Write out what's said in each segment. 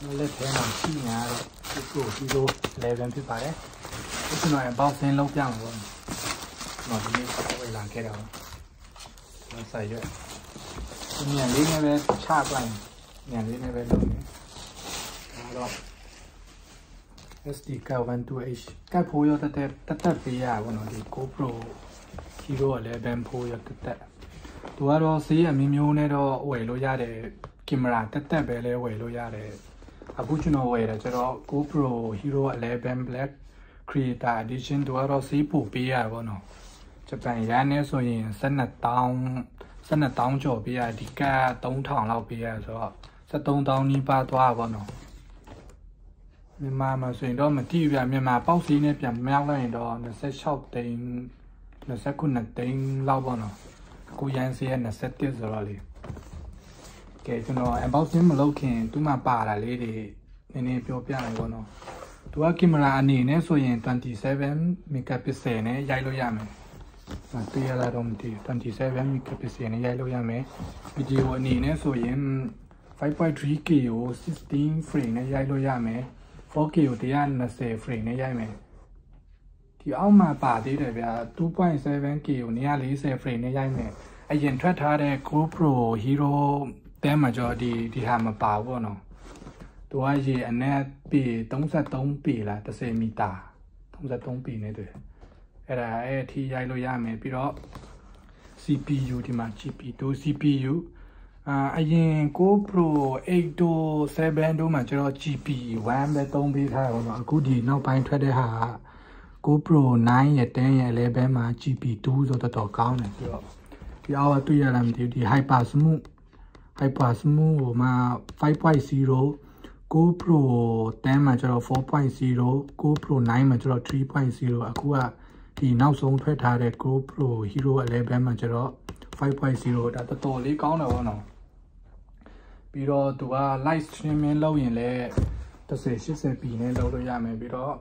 လက်ထဲမှာရှိနေရတော့ဒီလို11ဖြစ်ပါတယ်ကျွန်တော်ဘောက်စင်းလောက်ပြအောင်ပေါ့နော်ဒီနေ့ဝယ်လာခဲ့တာပါဆိုင်ရွက်ညံလေးနဲ့ပဲချပလိုက်ညံလေးနဲ့ပဲလုပ်နေဒါတော့ SD card 12H ကပ်ဖို့ရတက်ပေးရပါတော့ဒီ GoPro Hero 11 Pro ရတက်သူကတော့ဆေးရမျိုးနဲ့တော့ဝယ်လို့ရတယ်ကင်မရာတက်ပဲလဲဝယ်လို့ရတယ်အခုကျွန်တော်ဝယ်တယ်ကျတော့ GoPro Hero 11 Black Creator Edition သူကတော့ဆေးပို့ပေးရပါတော့ဂျပန်ရန်နဲ့ဆိုရင်12,000ကျော်ပေးရဒီက3,000လောက်ပေးရဆိုတော့73,000နီးပါးသွားပါတော့မြန်မာမှာဆိုရင်တော့မတိပြမြန်မာပေါက်စီးနဲ့ပြန်မြောက်လိုက်ရင်တော့26သိန်း29သိန်းလောက်ပေါ့နော်အခုရန်စီရဲ့21ဆိုတော့လေကဲကျွန်တော် unboxing မလုပ်ခင်သူမှပါတာလေးတွေနည်းနည်းပြောပြမယ်ပေါ့နော်သူကကင်မရာအနေနဲ့ဆိုရင်27 megapixel နဲ့ရိုက်လို့ရမယ်တွေ့ရလားတော့မသိဘူး27 megapixel နဲ့ရိုက်လို့ရမယ်ဗီဒီယိုအနေနဲ့ဆိုရင် 5.3K ကို16 frame နဲ့ရိုက်လို့ရမယ် 4K ကို120 frame နဲ့ရိုက်မယ်ဒီအောက်မှာပါသေးတယ်ဗျာ 2.7K ကို140 frame နဲ့ရိုက်မယ်အရင်ထွက်ထားတဲ့ GoPro Hero တဲမှာကြောဒီဟာမပါဘူးပေါ့နော်သူကရေအနက်ပေ33ပေလား10မီတာ33ပေနဲ့တွေ့အဲ့ဒါအဲ့အထိရိုက်လို့ရမယ်ပြီးတော့ CPU ဒီမှာ GP2 CPU အရင် GoPro 8တို့7တို့မှာကျတော့ GP1 ပဲသုံးပေးထားရတော့အခုဒီနောက်ပိုင်းထွက်တဲ့ဟာ GoPro 9ရဲ့10ရဲ့11မှာ GP2 ဆိုတော့ကောင်းတယ်ပြီးတော့ဒီအောက်ကတွေ့ရလားမသိဘူးဒီ Hyper Smooth ဟိုမှာ 5.0 GoPro 10မှာကျတော့ 4.0 GoPro 9မှာကျတော့ 3.0 အခုကဒီနောက်ဆုံးထွက်ထားတဲ့ GoPro Hero 11မှာကျတော့ 5.0 ဒါတော်တော်လေးကောင်းတယ်ဗောနော်ပြီးတော့သူက live streaming လုပ်ရင်လည်း1080p နဲ့လုပ်လို့ရမယ်ပြီးတော့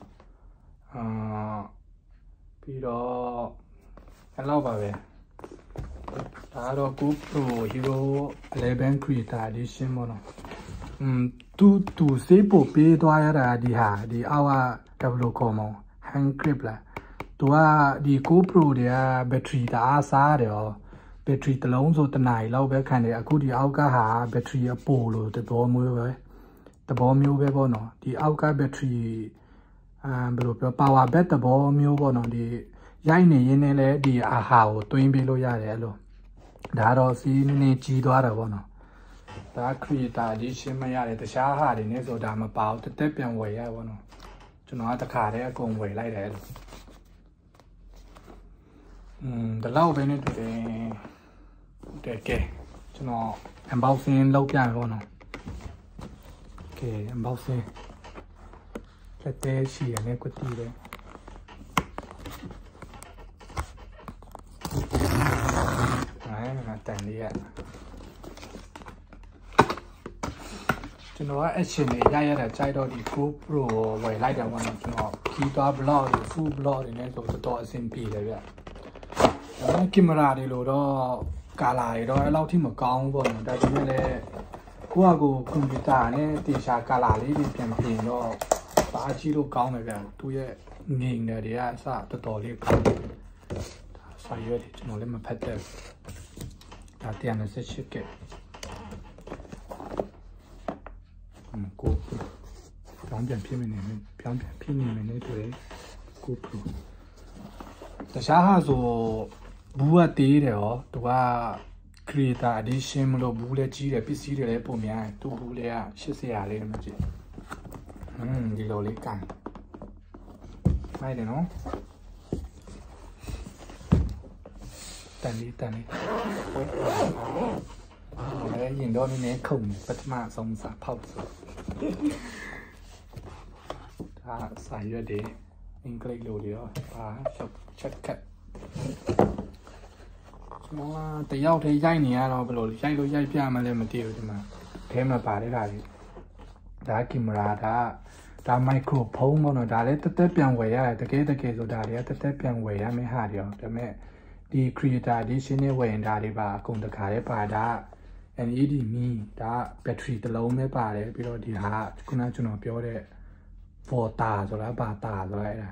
အဲ့လောက်ပါပဲဒါကတော့ GoPro Hero 11 Creator Edition ပေါ့နော်သူစေးပို့ပေးသွားရတာဒီအောက်ကဘယ်လိုခေါ်မလဲ hand grip လားသူကဒီ GoPro တွေကဘက်ထရီတအားစားတယ်ဟောဘက်ထရီတစ်လုံးဆိုတစ်နာရီလောက်ပဲခံတယ်အခုဒီအောက်ကဟာဘက်ထရီအပိုလို့သဘောမျိုးပဲပေါ့နော်ဒီအောက်ကဘက်ထရီဘယ်လိုပြော power bank သဘောမျိုးပေါ့နော်ဒီရိုက်နေရင်းနဲ့လဲဒီအာဟာကိုတွင်းပေးလို့ရတယ်အဲ့လိုဒါတော့စီးနေကြီးသွားတာပေါ့နော်ဒါ Creator Edition မရတယ်တခြားဟာတွေနဲ့ဆိုဒါမပါဘူးတက်ပြန်ဝယ်ရပေါ့နော်ကျွန်တော်ကတခါတည်းအကုန်ဝယ်လိုက်တယ်အဲ့လိုဒီလောက်ပဲနဲ့တူတယ်ကဲကျွန်တော် unboxing လုပ်ပြမယ်ပေါ့နော်ကဲ unboxing လက်သေးရှိရနဲ့ကွတီးတယ်တန်လေးရကျွန်တော်ကအချင်းနေရတာကြိုက်တော့ဒီ GoPro ဝယ်လိုက်တယ်ပေါ့နော်ကျွန်တော်ခီးသွား vlog တွေ full vlog တွေနဲ့ဆိုတော့အဆင်ပြေတယ်ဗျဒါကင်မရာတွေလို့တော့ကာလာတွေတော့အဲ့လောက်ထိမကောင်းဘူးပေါ့နော်ဒါပေမဲ့လည်းကိုယ့်အကူကွန်ပျူတာနဲ့တေချာကာလာလေးတွေပြန်ပြင်တော့ပါကြည့်လို့ကောင်းတယ်ဗျသူရဲ့ငိန်တွေကအစတော်တော်လေးကောင်းတယ်ဆိုင်ရွက်တွေကျွန်တော်လည်းမဖတ်တဲ့ဒါ128ကကိုပြောင်းပြန်ဖြစ်နေတယ်တွေ့ GoPro တခြားဟာဆိုဘူးကတေးတယ်ဟောသူက Creator Edition မလို့ဘူးလည်းကြီးတယ်ပစ္စည်းတွေလည်းပုံများတယ်သူဘူးလည်း80လေးမှကြည့်ဒီလိုလေးကန်မိုက်တယ်နော်တန်လေးအဲ့ရင်တော့နည်းနည်းခုန်ပထမဆုံးစာဖောက်ဆိုဒါစာရွက်တွေအင်္ဂလိပ်လိုတွေရောပါချက်ခတ်ကျွန်တော်တယောက်တည်းရိုက်နေရတော့ဘယ်လိုရိုက်လို့ရိုက်ပြမှလည်းမသိဘူးဒီမှာထဲမှာပါတဲ့ဟာတွေဒါကင်မရာဒါမိုက်ခရိုဖုန်းပေါ့နော်ဒါလည်းတက်ပြန်ဝယ်ရတယ်တကယ်ဆိုဒါတွေကတက်ပြန်ဝယ်ရမယ့်ဟာတွေရောဒါပေမဲ့ဒီ Creator Edition နဲ့ဝယ်ရင်ဒါတွေပါအကုန်တခါတည်းပါဒါ LED မီဒါဘက်ထရီတစ်လုံးပဲပါတယ်ပြီးတော့ဒီဟာခုနကျွန်တော်ပြောတဲ့ volta ဆိုတာဘာတာဆိုတာအဲ့ဒါ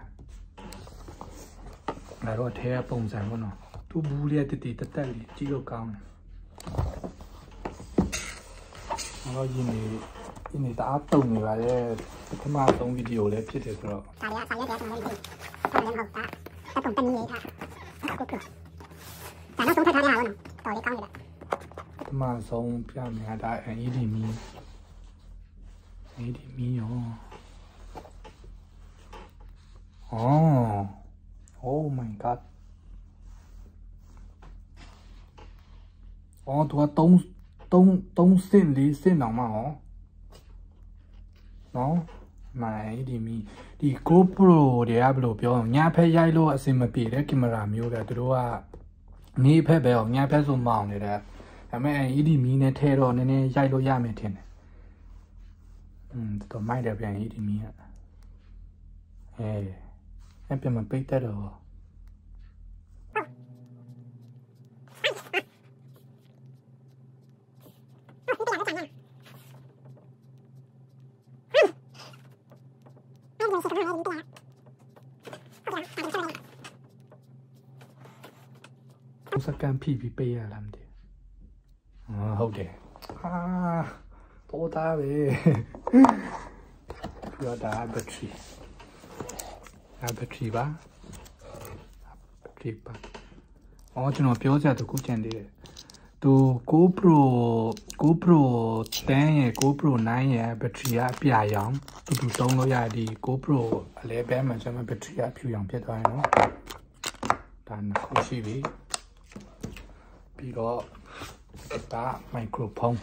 တော့ထဲပုံစံပေါ့နော်သူ့ဘူးလေးတည်တက်လေးကြည့်လို့ကောင်းတယ်တော့ရင်းနေတအားတုံနေပါလေပထမဆုံးဗီဒီယိုလေးဖြစ်တယ်ဆိုတော့စာရတဲ့ကျွန်တော်တို့ဆောင်းရအောင်တာတက်ကုန်တနည်းထားကိုကဒါနောက်ဆုံးထပ်ထားတဲ့ဟာပေါ့နော်တော်လေးကောင်းနေတယ်ပထမဆုံးပြမယ်ဒါ LED မီရောOh my god သူက3 cent 4 cent တောင်မှဟောနော်မိုင်ဒီ GoPro တွေကဘယ်လိုပြောအောင်ညဖက်ရိုက်လို့အဆင်မပြေတဲ့ကင်မရာမျိုးတွေသူတို့ကနေ့ဖက်ပဲအောင်ညဖက်ဆိုမအောင်နေတဲ့ဒါပေမဲ့ LED မီနဲ့ထဲတော့နည်းနည်းရိုက်လို့ရမယ်ထင်တယ်တော့မိုက်တယ်ပြန် LED မီကအဲ့ပြန်မပိတ်တတ်တော့စကန်ဖိပြီးပေးရလားမသိဟုတ်တယ်ပေါ်သားပဲပြောတာဘက်ထရီဘက်ထရီပါကျွန်တော်ပြောစရာတခုကြံသေးတယ်သူ GoPro 10ရဲ့ GoPro 9ရဲ့ဘက်ထရီကအပြာရောင်တူသုံးလို့ရဒီ GoPro အလဲဘဲမှာကျွန်တော်ဘက်ထရီအဖြူရောင်ဖြစ်သွားရင်နော်ဒါနှစ်ခုရှိပြီပြီးတော့ဒါမိုက်ခရိုဖုန်း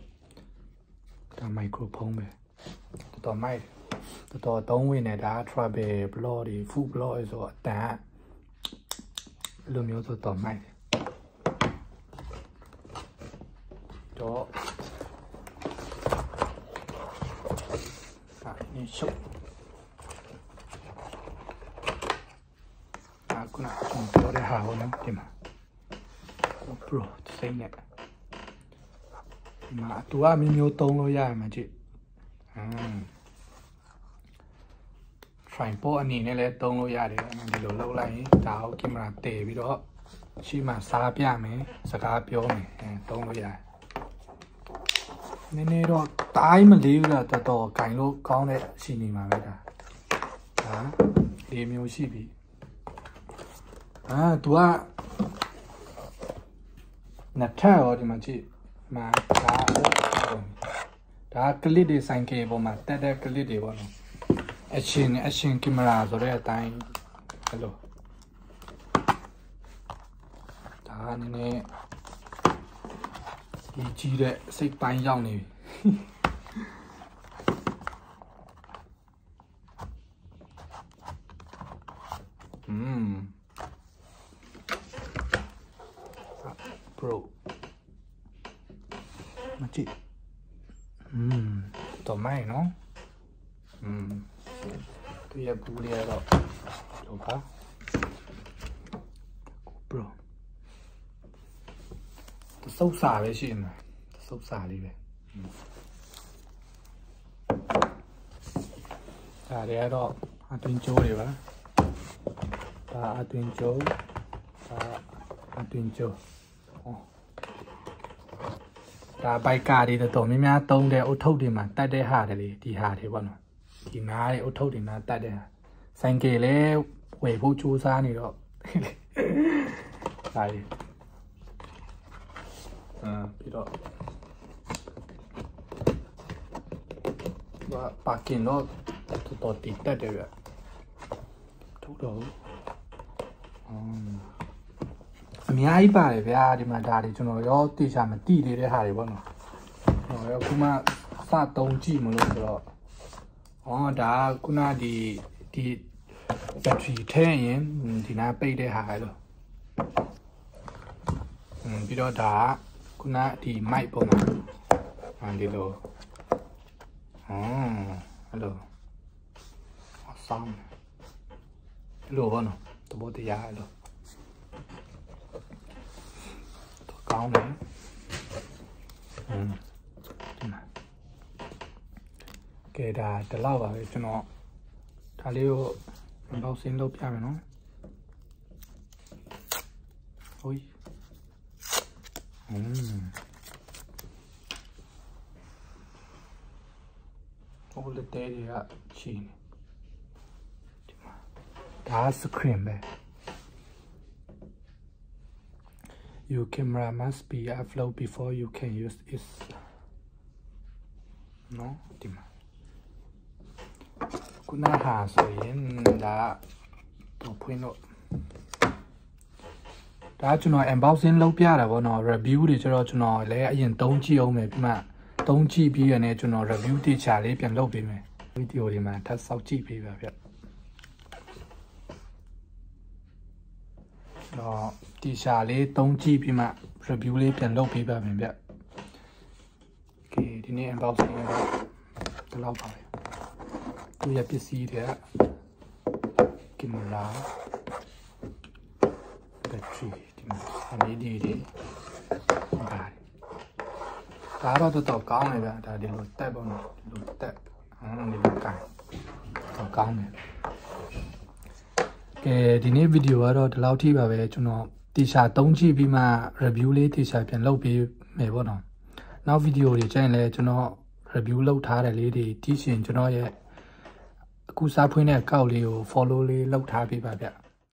ပဲတော်မိုက်တော်သုံးဝင်နေတာ travel blog တွေ food blog ဆိုတော့အတန်လိုမျိုးဆိုတော်မိုက်တော့นี่ชุบခုနကျွန်တော်ပြောတဲ့ဟာဟိုနော်ဒီမှာ GoPro စိမ့်နဲ့ဒီမှာသူကမျိုးသုံးလို့ရမှာကြည့်tripod အနေနဲ့လည်းသုံးလို့ရတယ်ဒီလိုလုပ်လိုက်ရင်ဒါကိုကင်မရာတည်ပြီးတော့ရှိမှစားပြမယ်စကားပြောမယ်သုံးလို့ရတယ်နည်းနည်းတော့တိုင်းမလေးဘူးလားတော်တော်ဂိုင်လို့ကောင်းတဲ့ရှိနေမှာပဲဒါ၄မျိုးရှိပြီသူကနှစ်ထပ်ရောဒီမှာကြည့်မှာဒါကလစ်တွေဆိုင်ကေပေါ်မှာတက်တဲ့ကလစ်တွေပေါ့နော်အရှင်ကင်မရာဆိုတဲ့အတိုင်းဟယ်လိုဒါနည်းနည်းဒီကြီးတဲ့စိတ်ပိုင်းရောက်နေပြီPro မကြည့်တော်မိုင်းနော်သူရဲ့ဘူးလေးကတော့လောက Pro စုပ်စာပဲရှိမှာစုပ်စာလေးပဲဒါတွေကတော့အတွင်းကျိုးတွေပါဒါအတွင်းကျိုးဒါဘိုက်ကာတွေတော့များများသုံးတဲ့အုတ်ထုပ်တွေမှာတတ်တဲ့ဟာတွေလေဒီဟာတွေပေါ့နော်ဒီငါးတွေအုတ်ထုပ်တွေမှာတတ်တဲ့ဟာဆိုင်ကယ်လည်းဝယ်ဖို့ကြိုးစားနေတော့ဒါကြီးပြီးတော့ပါကင်တော့တော်တိတက်တယ်ဗျထုတ်တော့အများကြီးပါတယ်ဗျာဒီမှာဒါတွေကျွန်တော်ရောတေချာမတိသေးတဲ့ဟာတွေပေါ့နော်ကျွန်တော်ရောခုမှစသုံးကြည့်မလို့ဆိုတော့ဒါခုနဒီဘက်ထရီထဲရင်ဒီနာပိတ်တဲ့ဟာလို့ပြီးတော့ဒါခုနဒီမိုက်ပုံမှာဒီလိုဟယ်လိုဆောင်းလိုဘောနော်တဘောတရားလို့ကောင်းတယ်ကဲဒါဒီလောက်ပါပဲကျွန်တော်ဒါလေးကို unboxing လုပ်ပြမယ်နော်ဟိုဟိုလက်သေးတွေကချီနေဒီမှာဒါ screen ပဲ Your camera must be upload before you can use it နော်ဒီမှာခုနဟာဆိုရင်ဒါတော့ဖွင့်လို့ဒါကျွန်တော် unboxing လုပ်ပြတာပေါ့နော် review တွေကျတော့ကျွန်တော်လည်းအရင်သုံးကြည့်အောင်မယ်ပြီးမှသုံးကြည့်ပြီးရနေကျွန်တော် review တိကျလေးပြန်လုပ်ပေးမယ်ဗီဒီယိုတွေမှာထပ်စောက်ကြည့်ပေးပါဗျတော့တိကျလေးသုံးကြည့်ပြီးမှ review လေးပြန်လုပ်ပေးပါမယ်ဗျโอเคဒီနေ့ unboxing တော့ဒီလောက်ပါပဲသူရပစ္စည်းတွေကကင်မရာ battery ဒီမှာ LED တွေဒါတော့ကောင်းတယ်ဗျဒါဒီလိုတက်ပေါ့နော်ဒီလိုတက်ဒီလိုကန်တော့ကောင်းတယ်ကဲဒီနေ့ဗီဒီယိုကတော့ဒီလောက်ထိပါပဲကျွန်တော်တေချာသုံးကြည့်ပြီးမှ review လေးတေချာပြန်လုပ်ပေးမယ်ပေါ့နော်နောက်ဗီဒီယိုတွေကျရင်လည်းကျွန်တော် review လုပ်ထားတဲ့လေးတွေတီးရှင်ကျွန်တော်ရဲ့အခုစားဖွင့်တဲ့အကောက်လေးကို follow လေးလုပ်ထားပေးပါဗျ